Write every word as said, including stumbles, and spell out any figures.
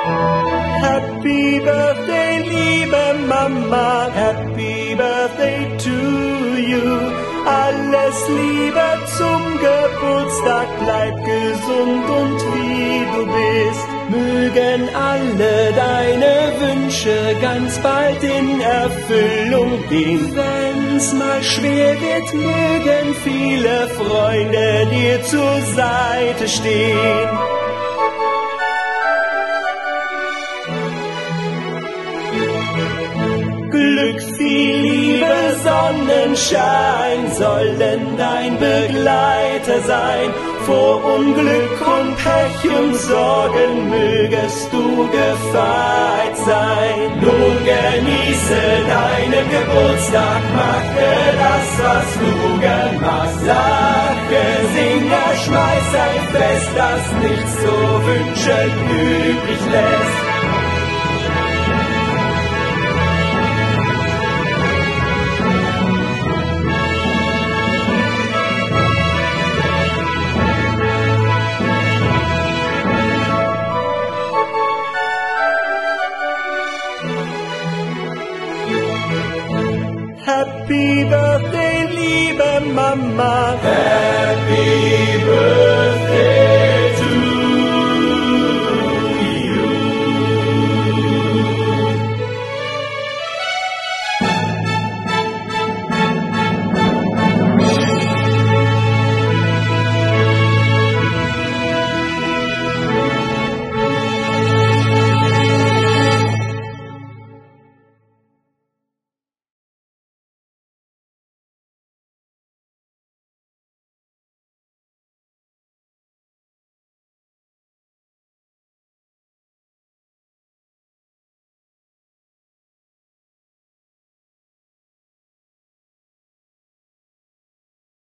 Happy Birthday, liebe Mama, Happy Birthday to you. Alles Liebe zum Geburtstag, bleib gesund und wie du bist. Mögen alle deine Wünsche ganz bald in Erfüllung gehen. Wenn's mal schwer wird, mögen viele Freunde dir zur Seite stehen. Glück, viel Liebe, Sonnenschein sollen dein Begleiter sein. Vor Unglück und Pech und Sorgen mögest du gefeit sein. Nun genieße deinen Geburtstag, mache das, was du gern machst. Lache, singe, schmeiß ein Fest, das nichts zu wünschen übrig lässt.